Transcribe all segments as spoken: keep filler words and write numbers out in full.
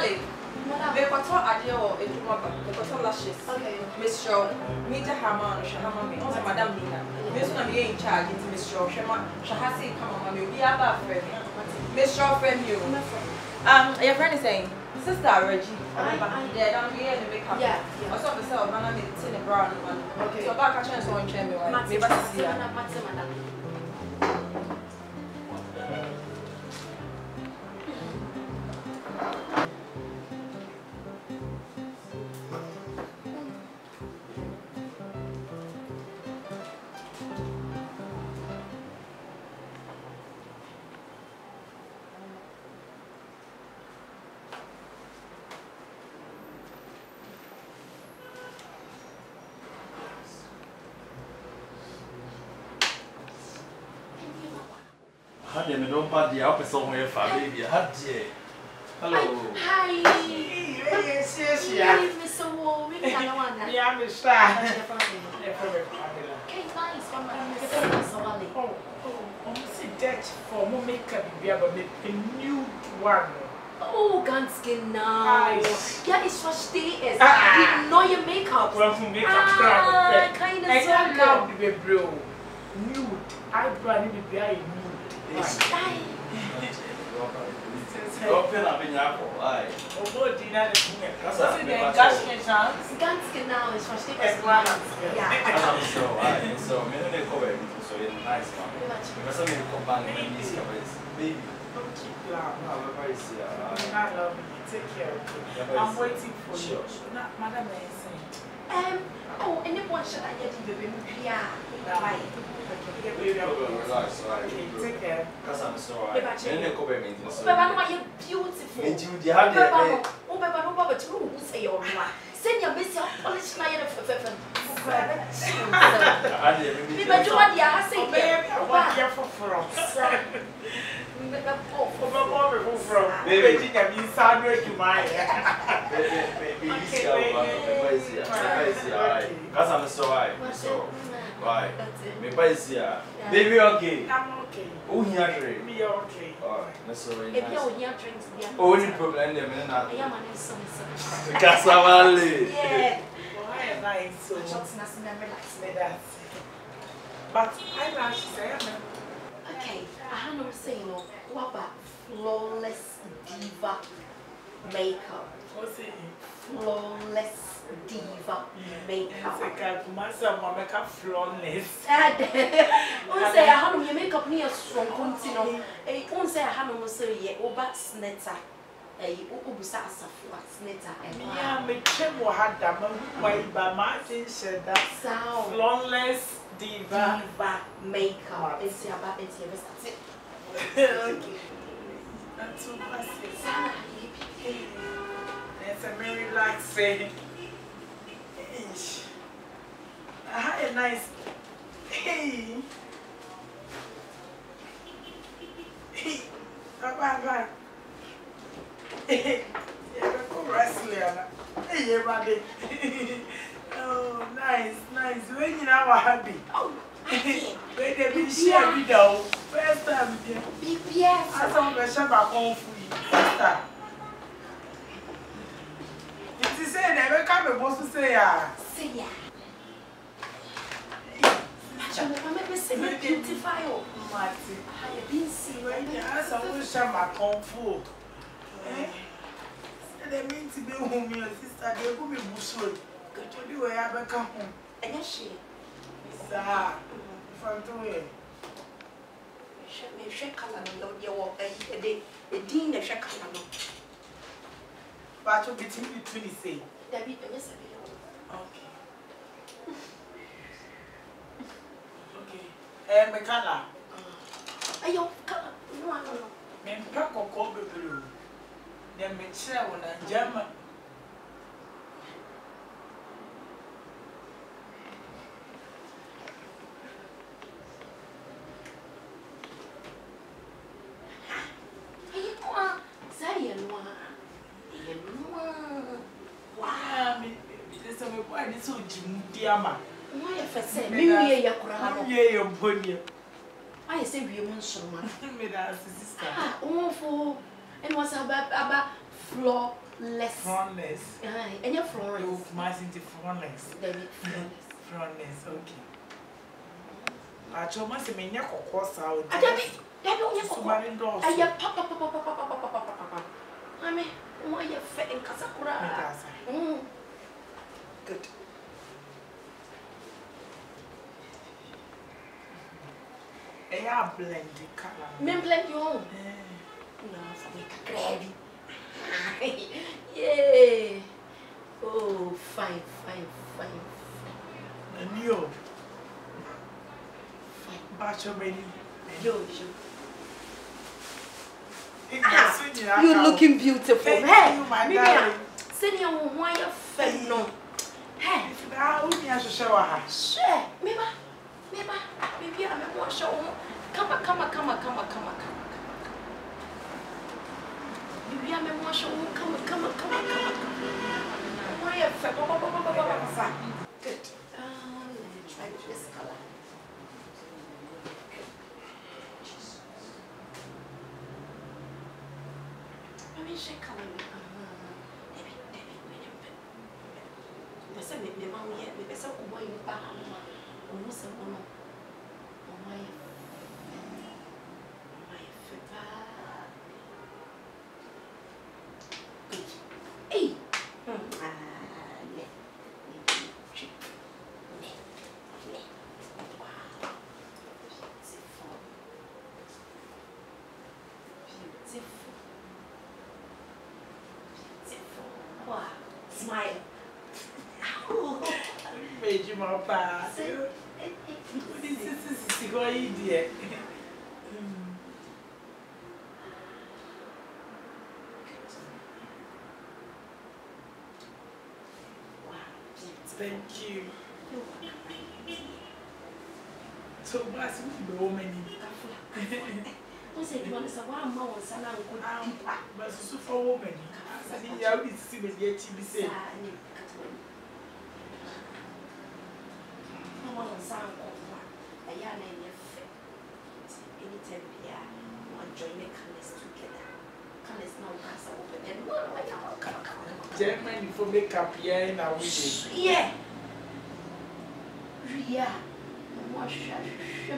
Charlie. They got to idea or a got lashes. Okay. Miss Shaw, meet a hammer, Shahama, also Madame Nina. Miss One be in charge into Miss Shaw, Shama, Shahasi, come on, you'll be about friend. Miss Shaw, friend you. Um, your friend is saying, Sister Reggie, yeah, down here in the big house. Yeah, I saw myself, and I'm in the brown one. Okay, so about catching us on chamber. Maybe I see her. Had you don't party up somewhere for baby? Had you? Hello. Hi. Yes, yes, yeah. Mister Wu, we can't go on. Yeah, Mister Okay, nice. One more. Oh, oh, I'm see that for more makeup. We have a new one. Oh, Ganskin now. Nice. Yeah, it's what stay is. Ah. You know your makeup. Well, for makeup, ah, kind of so so good. Now the bro, nude. Eyebrow need to be a nude. Open up in your apple. Aye. Oh, God, dinner. That's a Ganskin chance. Ganskin now is what stay is. Yeah. I'm so aye. So, I'm going to cover everything. So, it's nice one. Because I'm going to come back and miss your baby. Don't keep laughing. No, we're very serious. I love you. Take care of you. I'm waiting for you. Not Madam Mason. Um, oh, and then what should I get in the baby? Yeah. Right. Relax, right? Take care. Because I'm so right. Then they cover me. But I'm beautiful. And you, the hard day. Oh, but I'm about to say your one. Send your miss your polish my other for Me but you want ya say baby, I want you for from. From baby, you mean Sandra to my baby, baby, because I'm so right. So, why? Baby, okay. I'm okay. Oh, here, be okay. Oh, that's so nice. If you drinks, only problem, them, I am an instant. Casavale. Yeah. Why am I so much? But eyelashes, I am. Okay, I have no say no. What about flawless diva makeup? What's it? Flawless diva makeup. I can't myself, my makeup flawless. I say I have no makeup near strong continue. I say I have no say yet over snetter. A ubusa asafua snetter and yeah, me chemo had that my by Martin said that sound flawless diva diva makeup. It's about it's your best. Okay. That's too fast. It's a very relaxing. I had a nice. Hey. Hey. Bye bye. Hey, go wrestling. Hey, everybody. Oh, nice, nice. When you know what happy. Oh, when they be share video. First time, B P S. I saw the shop at home for you. First time. Did you say never come supposed to say ya? Say ya. I'm going to say beautify. Marty. I have been seen. I saw the shop at home for. Eh? They mean to be home, your sister. They will be busy. Could you do a have come home? And yes, she. Sir, from doing. Me shake color no your a day a dean a shake color no. But you between between the say. There be yes. Okay. Okay. Eh, me color. Ayo, color. No, no, no. Me pack or call blue. Then me chair when I jam. So Jim Diama. Why if I say me ya kura ye your body? I say we want some man. Me that sister. Ah, oh for and was about about floor Less. Frontless. Aye, and your Florence. You must into frontless. David Florence. Frontless, okay. I told myself, I never cross out. I don't think that don't have somebody does. I have papa papa papa papa papa papa. I mean, why you fat in Kasakura? Mm. Good. I have blended color. Men blend your own. No, for me, gravy. Yay! Oh, fine, fine, fine. And you, Bacho Benny, Yo, yo. Ah, you looking beautiful. Thank Hey, you, my Miriam, darling. send you why you fed no. Hey, Now, only I should show her. sure, Mima, Mima, maybe I'm a wash your own. Come on, come on, come on, come on, come on, come on. Maybe I'm a wash your own. Come on, come on, come on, come on. Why you fed? Good. Um, let me try this color. Let me check color. Maybe, maybe, wait a bit. There's a bit of money yet. There's a boy in the back. Almost a woman. Oh, my. My foot. Good. Hey. Ah, yeah. Wow. Beautiful. Beautiful. Beautiful. Wow. Smile. Made you my pass. This is a good idea. Thank you. So much woman. Who said you want to say one more son and good But so for woman, I think you will see me yet to be said. No one on sound of one. A young and your fit. Anytime we are one join the colors together. Colors now pass open and one like a Germany for makeup here in our wedding. yeah. Yeah. Wash him.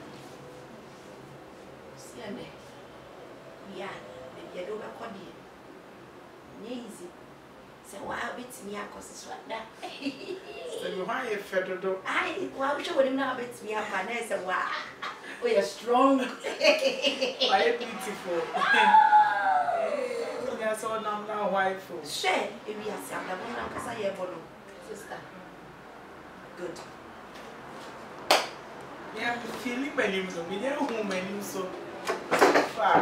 See, yeah. Maybe I don't have body. Easy. So, why bit me? I cause it's like that. So, why a feather? I well, sure would not bit me up and I said, wow, we are strong. Why beautiful? Yes, all now, wife. Share if we are some that one because I have one sister. Good. Yeah, I'm feeling my name, so we don't know my name so far.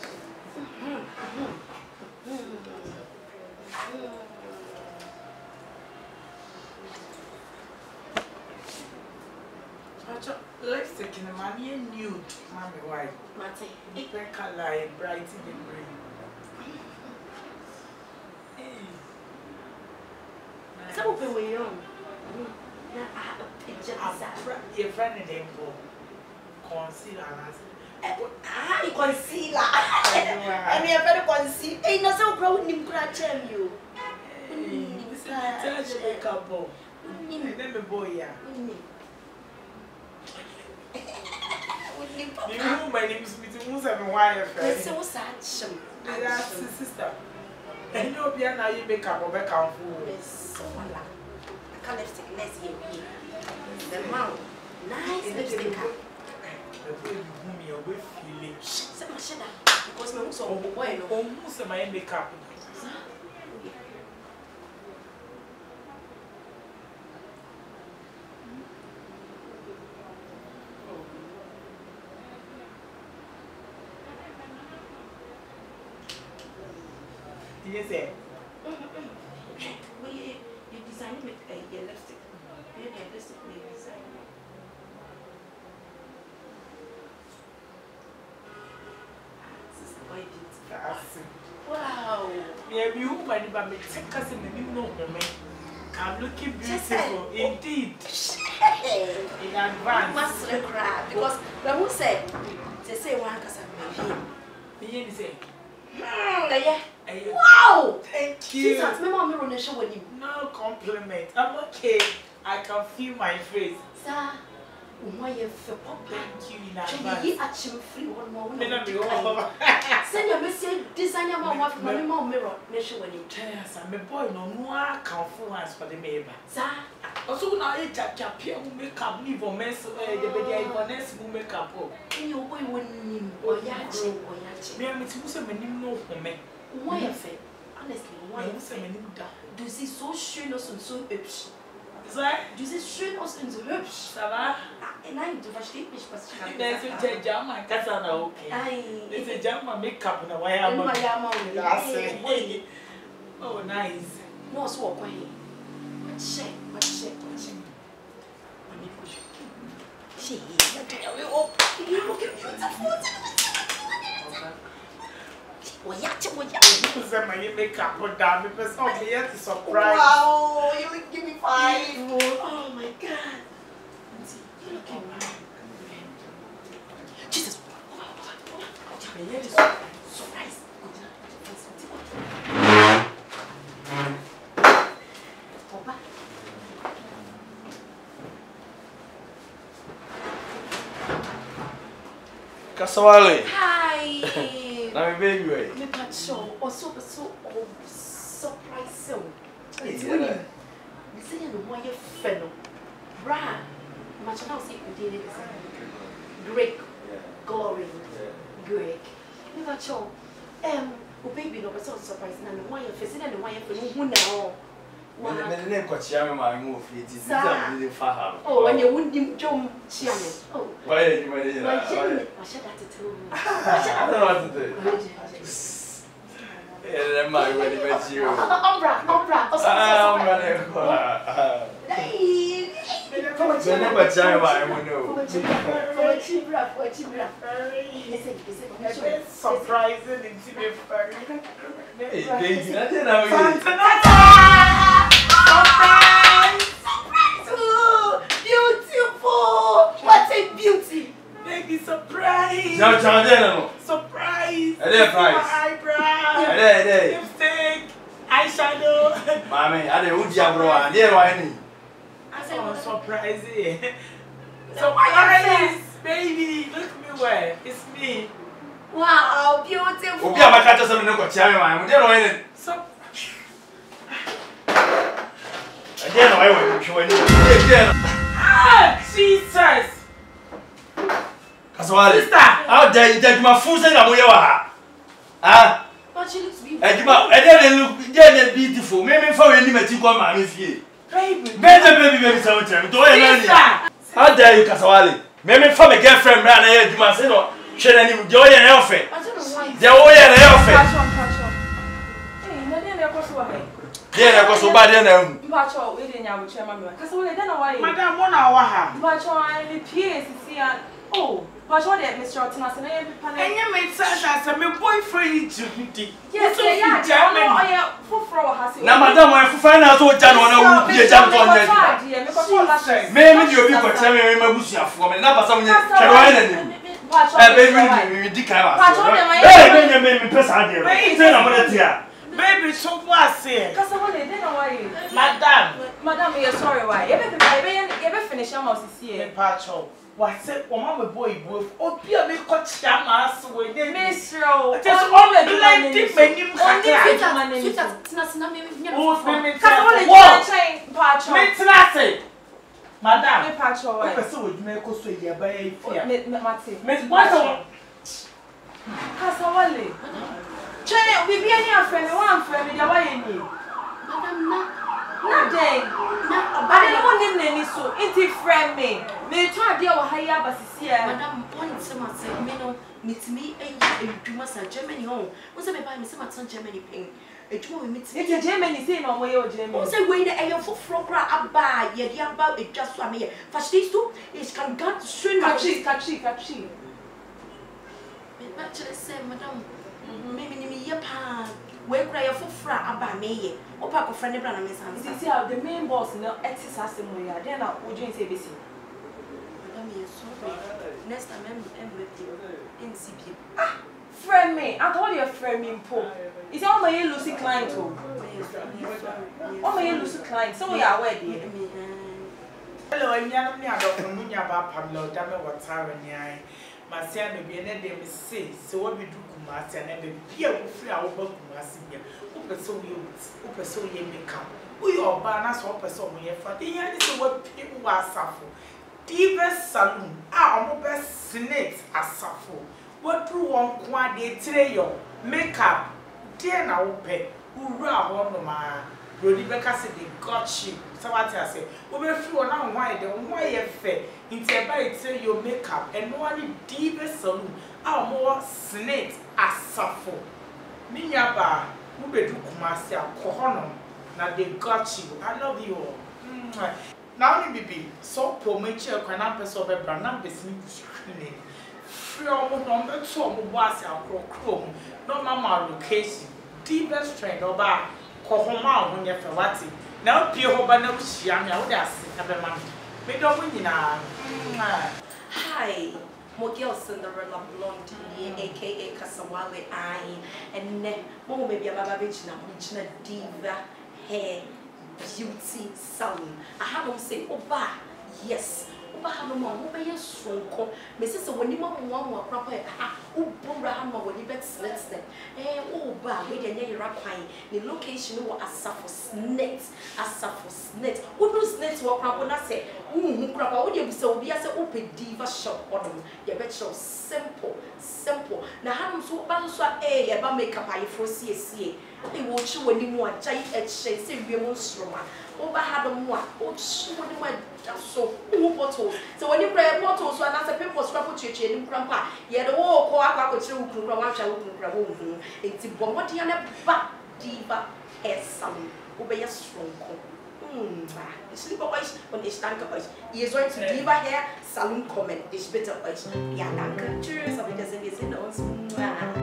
Lipstick in a money and nude, mommy, why? Martin, Different color, bright in the green. so open way on. Now I have a picture of that. Your friend in them for concealer. I concealer. I mean, a better conceal. Ain't no so proud him crack you. This is a makeup bowl. And then the boy, yeah. You know my name is between Moose and Wire. It's so sad. Sister. And you'll be now you make up or back out for it's so long. I can't lipstick less here. The mouth. Nice lipstick. the way you whom you're with feeling. Because my so bueno. Almost my makeup. Yes, sir. Well, you, you designed with a uh, lipstick. You have lipstick with design. Sister, why beautiful. Wow. Yeah, you might have been take us in the new moment. I'm looking beautiful indeed. In advance. Must cry because when who said they say one because I'm here. The say, Wow! Hey, Thank you. Jesus, my mom will show when you. No compliment. I'm okay. I can feel my face. Sir, why you feel papa? Thank you in advance. You actually free one more. Send your message, design your mom off my mom mirror, measure when you tell us. I'm a boy, no more can fool us for the neighbor. Sir, also now I just appear who make up, leave or mess the baby, I next who make up. And your boy wouldn't name or yachi or yachi. Me, I'm a man, no for me. Why a fair? Honestly, why am I saying that? Du siehst so schön aus und so hübsch. Sag? Du siehst schön aus und so hübsch. Aber? Nein, du verstehst nicht, was ich gerade gesagt habe. Das ist ein Jammer, das ist okay. Das ist ein Jammer Make-up, na why am I? That's oh, nice. No, so what? What check? What check? What check? She is. Oh, you look beautiful. Oh yeah, oh yeah. You say my makeup put down because oh me yet to surprise. Wow, you will give me five. Oh my God. You look beautiful. Jesus. Me yet to surprise. Papa. Kasawale. Hi. Na me baby way. Me pacho, o so so o surprise so. It's winning. Me say no why you feno. Bra. Macho now say you did it. Great glory. Great. Me pacho. Um, o baby no be so surprise na no why you face na no why you feno hu na o. Me me ne ko chia me ma mu ofie ti ti am dey fa ha. Oh, when you wundim jom chia me. Oh. Why you me dey na? I should have to tell me. I don't know what to do. Yeah, that might really bet you. Umbra, umbra. Ah, umbra. Hey. Me never try why I won't know. For chibra, for chibra. Listen, listen. It's surprising and to be funny. Hey, baby, I didn't know you. Surprise! Surprise! Beautiful! What a beauty! Baby, surprise! Ciao, ciao, no. Surprise! I did price. Eyebrow. I did, I did. Lipstick. Eyeshadow. Mommy, I did Udia bro. I did why I said, I'm surprised. Surprise! Baby, look me where. It's me. Wow, beautiful! Ubi ama kata sa no ko chia me ma. Mo dey no ene. So I did no I want to show any. ah, Jesus! Kasawale. Sister! How dare you take my food say na mo ye wa? Ah? But she looks beautiful. Ejima, e dey look, dey beautiful. Me me fa we ni meti kwa ma me fie. Baby! Baby, baby, baby, say what you do. How dare you, Kasawale? Me me fa me girlfriend bra na ye ejima say no. Hwe na ni mu, dey o ye na ofe. I don't know why. Dey o ye na ofe. Hey, na dey na ko so wa he. Dey na ko so ba dey na hu. Mpacho, we dey nya wo chema me. Kasawale dey na why? Madam, mo na wa ha. Mpacho, I me P A sisi an. Oh, Mpacho dey Mister Otina say na ye pipa na. Enye me say say me boyfriend Jimmy. Yes, yeah, yeah. No, oh yeah, fufro wa hasi. Na madam wa fufa na so ja no na wu pie ja to nya. Me ko so la stress. Me me di obi ko tell me me mabusuafo me na basa mo nya hwe wa na ni. Eh baby me di kan wa. Eh me me me pesa ade. Say na mo na tia. Baby, so what say? Kasawale dey na why? Madam, Madam, you sorry why? You be be you be finish am sisi me e. pacho. What say? O ma me boy boy. Obi a me ko chia ma aso we dey. Mister O. It is all the plenty menim kakra. Sweetheart, sweetheart, tina tina me me Oh, me me Kasawale What? dey chain Mpacho. Me trase. Madam, Me Mpacho why? o pese we me ko so ye ba ye fia. Me me mate. Me what? Kasawale. Chain we be any afre me wan afre me dey why you ni. Madam na. Na dey. Na Ade no nim na ni so. Inti friend me. Me to ade wa ha ya basisi e. Madam, one time I said, me no, meet me and you must have Germany home. Once I buy me some at Germany paying. A two we meet me. It's Germany say no more you Germany. Once I wait a year for frogger abba, ye the about it just for me. Fast these two is can get soon. Kachi, kachi, kachi. Actually say, Madam, maybe me ye pa. Where cry a for abba me. O pack of friend brother miss hands. You see how the main boss no exercise mo ya. Then now we join say bisi. Madam, you sorry. Next time I'm with you in C P. Ah, Friend me. I told you a friend me po. It's all my Lucy client too. All my Lucy client. So we are ready. Hello, I'm Yan Doctor Munya Pablo, Dame Watara Nyai. Marcia may be an endem say, so what we do Kumasi and then be a free our book Kumasi. Who pursue you, who pursue ye may come. We are banners or pursue me for the end is what people are suffering. Divas saloon, our best snakes are suffering. What through one quad trail, makeup, dear now pay, who run on my Brody Becca said they got you. So what I say, we will feel now why the why you fair. Into a by say your makeup and one divas saloon, our more snakes are suffering. Minya bar, who be do Kumasi, Kohono, now they got you. I love you all. Now, baby, so poor mature can I pass over Branham business screening. Free almost on the top of was our chrome, no mamma location, deepest trend or bar, Kohoma when you're for what now, Pio Hobanus, young, I would ask, have a man. We don't win now. Hi, Mogil Cinderella Blondie, aka Kasawale Eye, and then, oh, maybe a Bababich now, Richna Diva hair. Beauty salon. I have them say, Oba, yes. Oba have no more. Oba yes, so Missus When you want more proper, ah, Ubura Hammer when you bet slits them. Eh, Oba, wait a year rapine. The location was a suffer snit, a suffer snit. Who knows snits walk around when I say, Ooh, Grandpa, would you so be as an open diva shop on them? You bet so simple, simple. Now, how so bad so a about makeup I foresee a C. I will show when you want giant edge shades, say, we won't stroma. Over had a more, oh, show when you want so, who bottles. So when you play bottles, when I say people scrap church and grandpa, yet the whole coac with you, Grandma, Grandma, it's a bombardiana back diva hair salon, obey a strong hm, sleep always when it's time to voice. He is going to diva hair salon comment, this better voice. Yeah, danke, cheers, aber das sind wir sind uns.